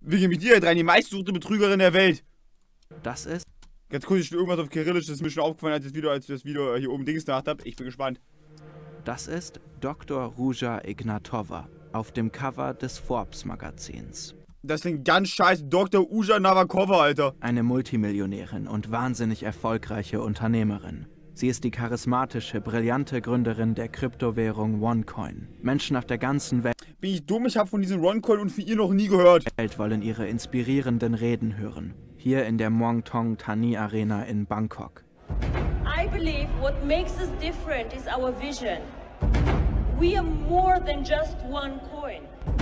Wegen mit dir rein, die meistgesuchte Betrügerin der Welt. Das ist... Ganz kurz, ich stehe irgendwas auf Kyrillisch, das ist mir schon aufgefallen, als ich das Video hier oben Dings gemacht habe. Ich bin gespannt. Das ist Dr. Ruja Ignatova auf dem Cover des Forbes-Magazins. Das klingt ganz scheiße. Dr. Uja Navakova, Alter. Eine Multimillionärin und wahnsinnig erfolgreiche Unternehmerin. Sie ist die charismatische, brillante Gründerin der Kryptowährung OneCoin. Menschen auf der ganzen Welt Bin ich dumm? Ich habe von diesem OneCoin und von ihr noch nie gehört. wollen ihre inspirierenden Reden hören. Hier in der Muang Thong Thani Arena in Bangkok. I believe what makes us different is our vision. We are more than just one coin.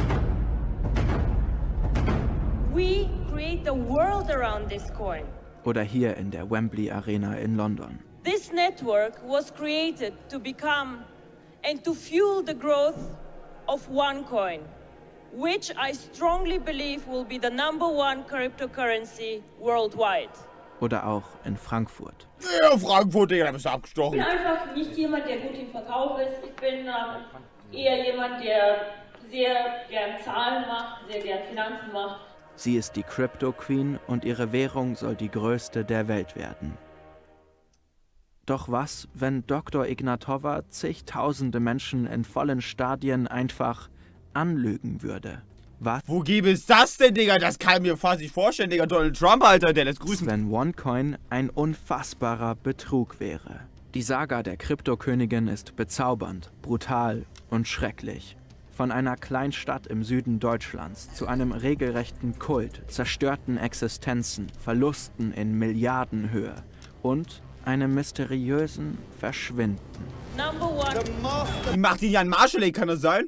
We create the world around this coin. Oder hier in der Wembley Arena in London. This network was created to become and to fuel the growth of OneCoin, which I strongly believe will be the #1 cryptocurrency worldwide. Oder auch in Frankfurt. Ja, Frankfurt, Digga, da bist du Ich abgestochen. bin einfach nicht jemand, der gut im Verkauf ist. Ich bin eher jemand, der sehr gern Zahlen macht, sehr gern Finanzen macht. Sie ist die Crypto Queen und ihre Währung soll die größte der Welt werden. Doch was, wenn Dr. Ignatova zigtausende Menschen in vollen Stadien einfach anlügen würde? Was, Wo gäbe es das denn, Digga? Das kann ich mir fast nicht vorstellen, Digga. Donald Trump, Alter, der lässt grüßen. wenn OneCoin ein unfassbarer Betrug wäre? Die Saga der Kryptokönigin ist bezaubernd, brutal und schrecklich. Von einer Kleinstadt im Süden Deutschlands zu einem regelrechten Kult, zerstörten Existenzen, Verlusten in Milliardenhöhe und einem mysteriösen Verschwinden. #1. Macht ihn ja ein Marshall, ey, kann das sein?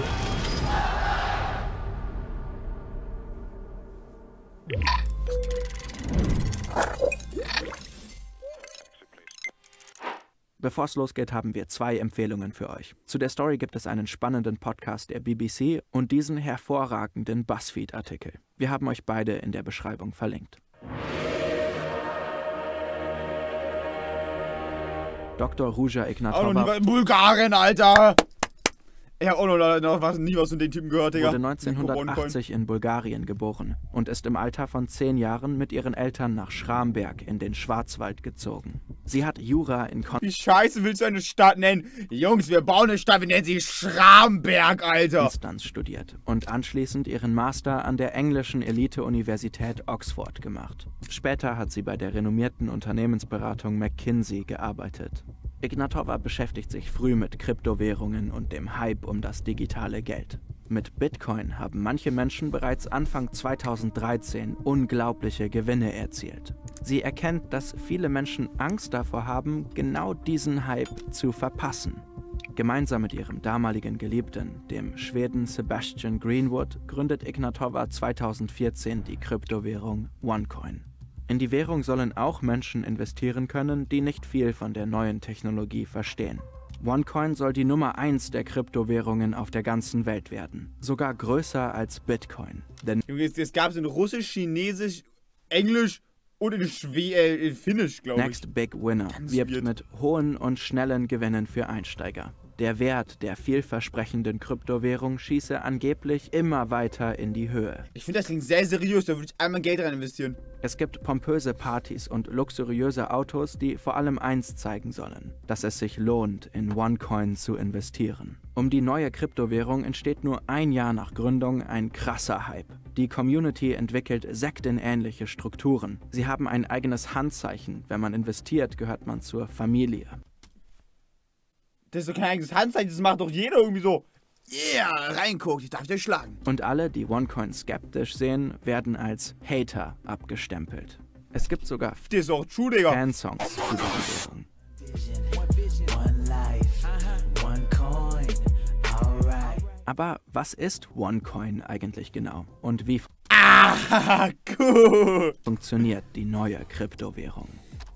Bevor es losgeht, haben wir 2 Empfehlungen für euch. Zu der Story gibt es einen spannenden Podcast der BBC und diesen hervorragenden BuzzFeed-Artikel. Wir haben euch beide in der Beschreibung verlinkt. Dr. Ruja Auch noch nie Ignatova was in Bulgarien, Alter. Ich hab auch nie was von den Typen gehört, Digga. wurde 1980 in Bulgarien geboren und ist im Alter von 10 Jahren mit ihren Eltern nach Schramberg in den Schwarzwald gezogen. Sie hat Jura in Wie scheiße willst du eine Stadt nennen? Jungs, wir bauen eine Stadt, wir nennen sie Schramberg, Alter. Konstanz studiert und anschließend ihren Master an der englischen Elite-Universität Oxford gemacht. Später hat sie bei der renommierten Unternehmensberatung McKinsey gearbeitet. Ignatova beschäftigt sich früh mit Kryptowährungen und dem Hype um das digitale Geld. Mit Bitcoin haben manche Menschen bereits Anfang 2013 unglaubliche Gewinne erzielt. Sie erkennt, dass viele Menschen Angst davor haben, genau diesen Hype zu verpassen. Gemeinsam mit ihrem damaligen Geliebten, dem Schweden Sebastian Greenwood, gründet Ignatova 2014 die Kryptowährung OneCoin. In die Währung sollen auch Menschen investieren können, die nicht viel von der neuen Technologie verstehen. OneCoin soll die Nummer 1 der Kryptowährungen auf der ganzen Welt werden. Sogar größer als Bitcoin. Denn Es gab es in Russisch, Chinesisch, Englisch und in Finnisch, glaube ich. Next Big Winner Ganz wirbt weird. mit hohen und schnellen Gewinnen für Einsteiger. Der Wert der vielversprechenden Kryptowährung schieße angeblich immer weiter in die Höhe. Ich finde, das klingt sehr seriös, da würde ich einmal Geld rein investieren. Es gibt pompöse Partys und luxuriöse Autos, die vor allem eins zeigen sollen: dass es sich lohnt, in OneCoin zu investieren. Um die neue Kryptowährung entsteht nur ein Jahr nach Gründung ein krasser Hype. Die Community entwickelt sektenähnliche Strukturen. Sie haben ein eigenes Handzeichen. Wenn man investiert, gehört man zur Familie. Das ist doch kein eigenes Handzeichen, das macht doch jeder irgendwie so. Yeah, reinguckt, ich darf dich schlagen. Und alle, die OneCoin skeptisch sehen, werden als Hater abgestempelt. Es gibt sogar Das ist auch true, Digga. Fansongs über die Währung. Aber was ist OneCoin eigentlich genau? Und wie Ah, cool. funktioniert die neue Kryptowährung?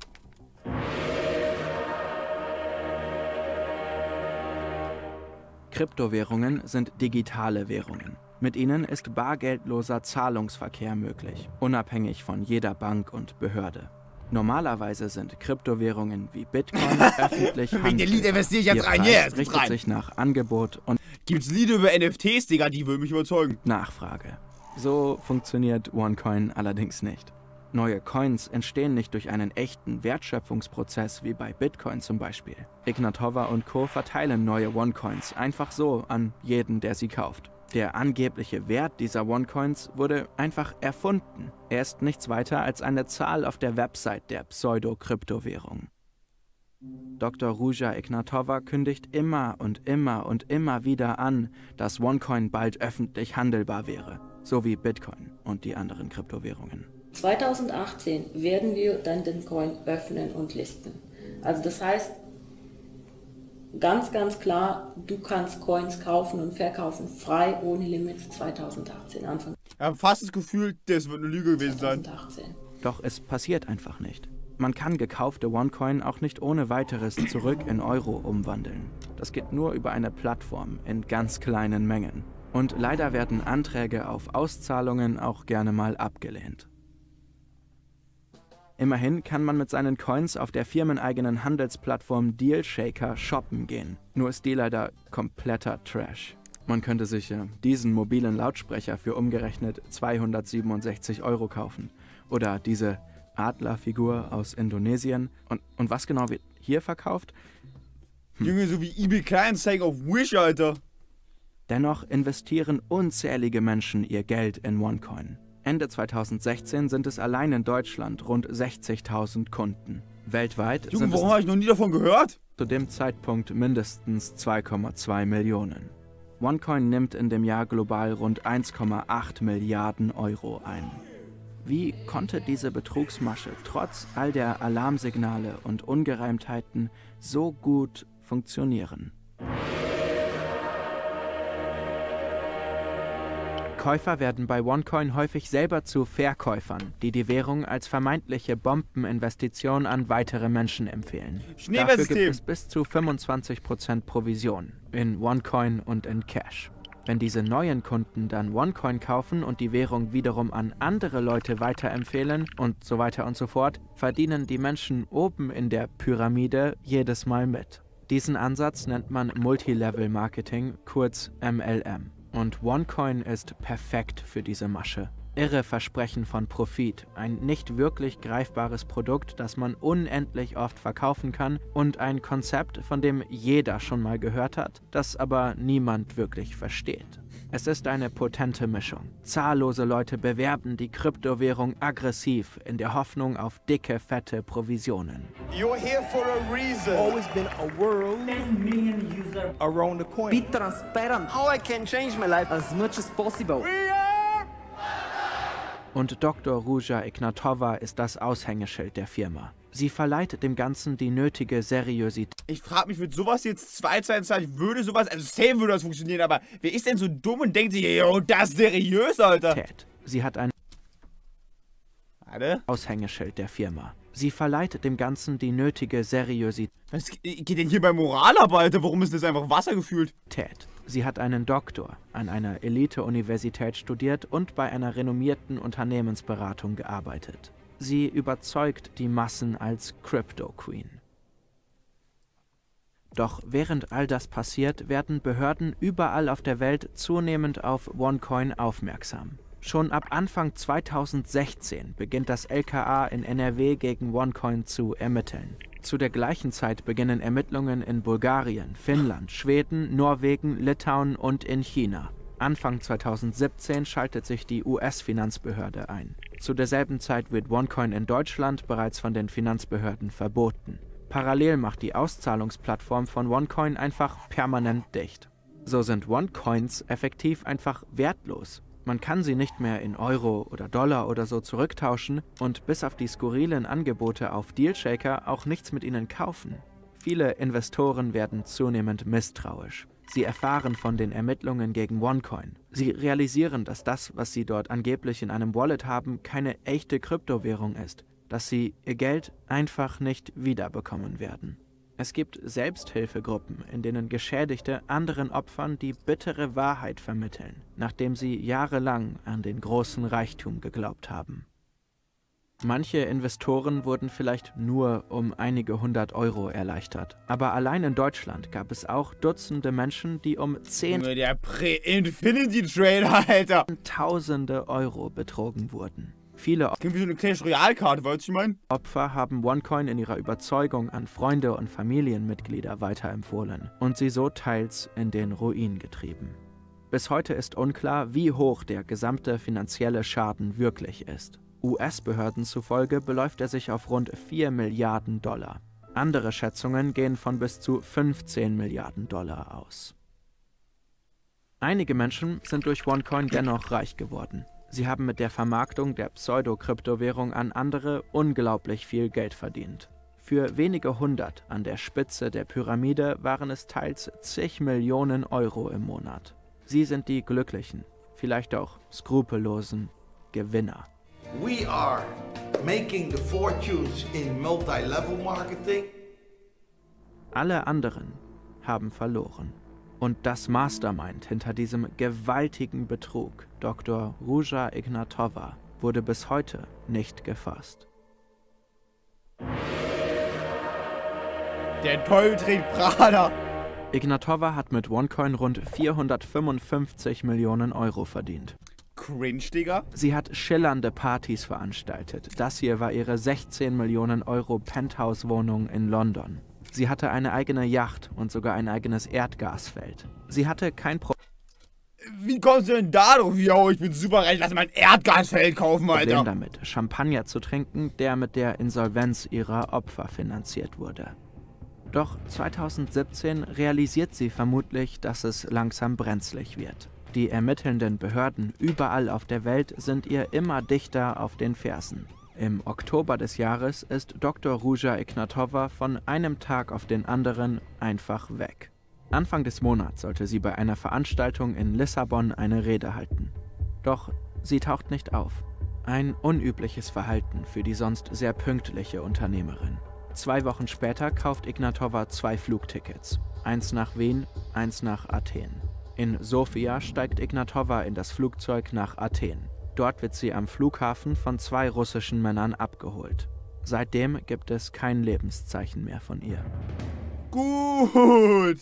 Kryptowährungen sind digitale Währungen. Mit ihnen ist bargeldloser Zahlungsverkehr möglich, unabhängig von jeder Bank und Behörde. Normalerweise sind Kryptowährungen wie Bitcoin öffentlich Wegen der Lied handelbar. investiere ich jetzt Ihr rein. Preis Yeah, jetzt richtet rein. sich nach Angebot und Gibt's Lieder über NFTs, Digga, die würden mich überzeugen. Nachfrage. So funktioniert OneCoin allerdings nicht. Neue Coins entstehen nicht durch einen echten Wertschöpfungsprozess wie bei Bitcoin zum Beispiel. Ignatova und Co. verteilen neue OneCoins einfach so an jeden, der sie kauft. Der angebliche Wert dieser OneCoins wurde einfach erfunden. Er ist nichts weiter als eine Zahl auf der Website der Pseudo-Kryptowährung. Dr. Ruja Ignatova kündigt immer und immer und immer wieder an, dass OneCoin bald öffentlich handelbar wäre, so wie Bitcoin und die anderen Kryptowährungen. 2018 werden wir dann den Coin öffnen und listen. Also das heißt, ganz, ganz klar, du kannst Coins kaufen und verkaufen, frei, ohne Limits, 2018, Anfang. Ich habe fast das Gefühl, das wird eine Lüge gewesen sein. 2018. Doch es passiert einfach nicht. Man kann gekaufte OneCoin auch nicht ohne weiteres zurück in Euro umwandeln. Das geht nur über eine Plattform in ganz kleinen Mengen. Und leider werden Anträge auf Auszahlungen auch gerne mal abgelehnt. Immerhin kann man mit seinen Coins auf der firmeneigenen Handelsplattform DealShaker shoppen gehen. Nur ist die leider kompletter Trash. Man könnte sich diesen mobilen Lautsprecher für umgerechnet 267 € kaufen. Oder diese Adlerfigur aus Indonesien. Und was genau wird hier verkauft? Junge, so wie eBay Kleinanzeigen auf Wish, Alter. Dennoch investieren unzählige Menschen ihr Geld in OneCoin. Ende 2016 sind es allein in Deutschland rund 60.000 Kunden. Weltweit Junge, sind warum es habe ich noch nie davon gehört? zu dem Zeitpunkt mindestens 2,2 Millionen. OneCoin nimmt in dem Jahr global rund 1,8 Milliarden € ein. Wie konnte diese Betrugsmasche trotz all der Alarmsignale und Ungereimtheiten so gut funktionieren? Käufer werden bei OneCoin häufig selber zu Verkäufern, die die Währung als vermeintliche Bombeninvestition an weitere Menschen empfehlen. Dafür gibt es bis zu 25% Provision in OneCoin und in Cash. Wenn diese neuen Kunden dann OneCoin kaufen und die Währung wiederum an andere Leute weiterempfehlen und so weiter und so fort, verdienen die Menschen oben in der Pyramide jedes Mal mit. Diesen Ansatz nennt man Multilevel-Marketing, kurz MLM. Und OneCoin ist perfekt für diese Masche. Irre Versprechen von Profit, ein nicht wirklich greifbares Produkt, das man unendlich oft verkaufen kann und ein Konzept, von dem jeder schon mal gehört hat, das aber niemand wirklich versteht. Es ist eine potente Mischung. Zahllose Leute bewerben die Kryptowährung aggressiv in der Hoffnung auf dicke, fette Provisionen. You're here for a reason. Always been a world 10 million users Around the coin. be transparent How I can change my life. as much as possible. Und Dr. Ruja Ignatova ist das Aushängeschild der Firma. Sie verleiht dem Ganzen die nötige Seriosität. Ich frage mich, wird sowas jetzt 2022, würde sowas, also safe würde das funktionieren, aber wer ist denn so dumm und denkt sich, yo, das ist seriös, Alter? Sie hat ein Aushängeschild der Firma. Sie verleiht dem Ganzen die nötige Seriosität. Was geht denn hier bei Moralarbeit? Warum ist das einfach Wasser gefühlt? Sie hat einen Doktor an einer Elite-Universität studiert und bei einer renommierten Unternehmensberatung gearbeitet. Sie überzeugt die Massen als Crypto Queen. Doch während all das passiert, werden Behörden überall auf der Welt zunehmend auf OneCoin aufmerksam. Schon ab Anfang 2016 beginnt das LKA in NRW gegen OneCoin zu ermitteln. Zu der gleichen Zeit beginnen Ermittlungen in Bulgarien, Finnland, Schweden, Norwegen, Litauen und in China. Anfang 2017 schaltet sich die US-Finanzbehörde ein. Zu derselben Zeit wird OneCoin in Deutschland bereits von den Finanzbehörden verboten. Parallel macht die Auszahlungsplattform von OneCoin einfach permanent dicht. So sind OneCoins effektiv einfach wertlos. Man kann sie nicht mehr in Euro oder Dollar oder so zurücktauschen und bis auf die skurrilen Angebote auf DealShaker auch nichts mit ihnen kaufen. Viele Investoren werden zunehmend misstrauisch. Sie erfahren von den Ermittlungen gegen OneCoin. Sie realisieren, dass das, was sie dort angeblich in einem Wallet haben, keine echte Kryptowährung ist, dass sie ihr Geld einfach nicht wiederbekommen werden. Es gibt Selbsthilfegruppen, in denen Geschädigte anderen Opfern die bittere Wahrheit vermitteln, nachdem sie jahrelang an den großen Reichtum geglaubt haben. Manche Investoren wurden vielleicht nur um einige 100 Euro erleichtert. Aber allein in Deutschland gab es auch Dutzende Menschen, die um Junge, der Pre-Infinity-Trader, Alter. Zehntausende Euro betrogen wurden. Viele Klingt wie so eine Clash Royale-Karte, weißt du, ich mein? Opfer haben OneCoin in ihrer Überzeugung an Freunde und Familienmitglieder weiterempfohlen und sie so teils in den Ruin getrieben. Bis heute ist unklar, wie hoch der gesamte finanzielle Schaden wirklich ist. US-Behörden zufolge beläuft er sich auf rund 4 Milliarden Dollar. Andere Schätzungen gehen von bis zu 15 Milliarden Dollar aus. Einige Menschen sind durch OneCoin dennoch reich geworden. Sie haben mit der Vermarktung der Pseudo-Kryptowährung an andere unglaublich viel Geld verdient. Für wenige hundert an der Spitze der Pyramide waren es teils zig Millionen Euro im Monat. Sie sind die glücklichen, vielleicht auch skrupellosen Gewinner. We are making the fortunes in multi-level marketing. Alle anderen haben verloren. Und das Mastermind hinter diesem gewaltigen Betrug, Dr. Ruja Ignatova, wurde bis heute nicht gefasst. Der Teufel trägt Prada. Ignatova hat mit OneCoin rund 455 Millionen Euro verdient. Cringe, Digga. Sie hat schillernde Partys veranstaltet. Das hier war ihre 16 Millionen Euro Penthouse-Wohnung in London. Sie hatte eine eigene Yacht und sogar ein eigenes Erdgasfeld. Sie hatte kein Wie kommst du denn da drauf? Yo, ich bin super reich, lass mal ein Erdgasfeld kaufen, Alter. Problem damit, Champagner zu trinken, der mit der Insolvenz ihrer Opfer finanziert wurde. Doch 2017 realisiert sie vermutlich, dass es langsam brenzlig wird. Die ermittelnden Behörden überall auf der Welt sind ihr immer dichter auf den Fersen. Im Oktober des Jahres ist Dr. Ruja Ignatova von einem Tag auf den anderen einfach weg. Anfang des Monats sollte sie bei einer Veranstaltung in Lissabon eine Rede halten. Doch sie taucht nicht auf. Ein unübliches Verhalten für die sonst sehr pünktliche Unternehmerin. 2 Wochen später kauft Ignatova 2 Flugtickets. Eins nach Wien, eins nach Athen. In Sofia steigt Ignatova in das Flugzeug nach Athen. Dort wird sie am Flughafen von 2 russischen Männern abgeholt. Seitdem gibt es kein Lebenszeichen mehr von ihr. Gut.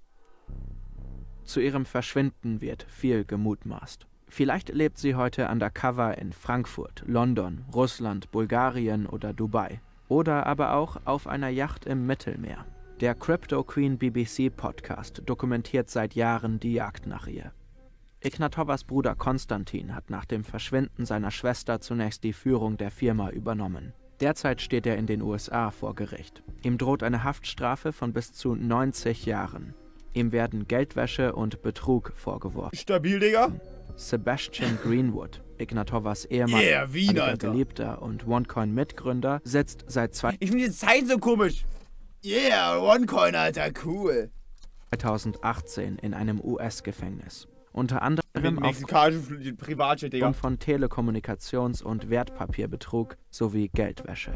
Zu ihrem Verschwinden wird viel gemutmaßt. Vielleicht lebt sie heute undercover in Frankfurt, London, Russland, Bulgarien oder Dubai. Oder aber auch auf einer Yacht im Mittelmeer. Der Crypto Queen BBC Podcast dokumentiert seit Jahren die Jagd nach ihr. Ignatovas Bruder Konstantin hat nach dem Verschwinden seiner Schwester zunächst die Führung der Firma übernommen. Derzeit steht er in den USA vor Gericht. Ihm droht eine Haftstrafe von bis zu 90 Jahren. Ihm werden Geldwäsche und Betrug vorgeworfen. Stabil, Digga. Sebastian Greenwood, Ignatovas ehemaliger Geliebter und OneCoin-Mitgründer, sitzt seit Ich finde die Zeichen so komisch. Yeah, OneCoin, Alter, cool. 2018 in einem US-Gefängnis. Unter anderem mexikanische Privatjet, Digga. aufgrund von Telekommunikations- und Wertpapierbetrug sowie Geldwäsche.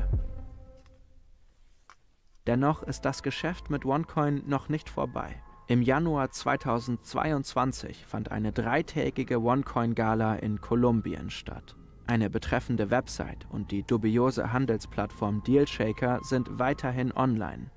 Dennoch ist das Geschäft mit OneCoin noch nicht vorbei. Im Januar 2022 fand eine 3-tägige OneCoin-Gala in Kolumbien statt. Eine betreffende Website und die dubiose Handelsplattform Dealshaker sind weiterhin online.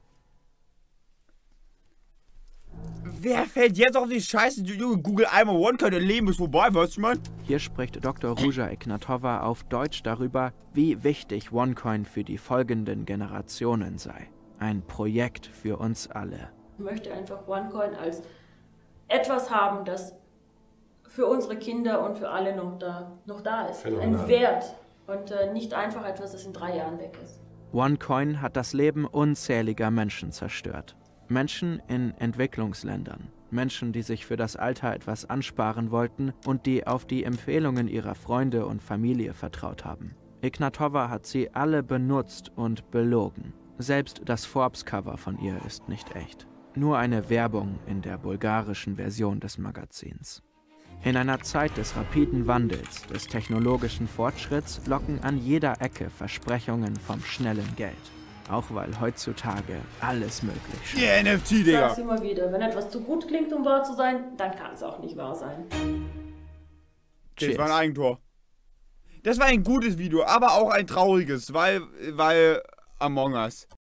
Wer fällt jetzt auf die Scheiße? Junge, Google einmal OneCoin, dein Leben ist vorbei, weißt du, Mann? Hier spricht Dr. Ruja Ignatova auf Deutsch darüber, wie wichtig OneCoin für die folgenden Generationen sei. Ein Projekt für uns alle. Ich möchte einfach OneCoin als etwas haben, das für unsere Kinder und für alle noch da ist. Ein Wert und nicht einfach etwas, das in 3 Jahren weg ist. OneCoin hat das Leben unzähliger Menschen zerstört. Menschen in Entwicklungsländern. Menschen, die sich für das Alter etwas ansparen wollten und die auf die Empfehlungen ihrer Freunde und Familie vertraut haben. Ignatova hat sie alle benutzt und belogen. Selbst das Forbes-Cover von ihr ist nicht echt. Nur eine Werbung in der bulgarischen Version des Magazins. In einer Zeit des rapiden Wandels, des technologischen Fortschritts locken an jeder Ecke Versprechungen vom schnellen Geld. Auch weil heutzutage alles möglich ist. Yeah, NFT, Ich Digga. sag's immer wieder, wenn etwas zu gut klingt, um wahr zu sein, dann kann es auch nicht wahr sein. Das war ein Eigentor. Das war ein gutes Video, aber auch ein trauriges, weil Among Us.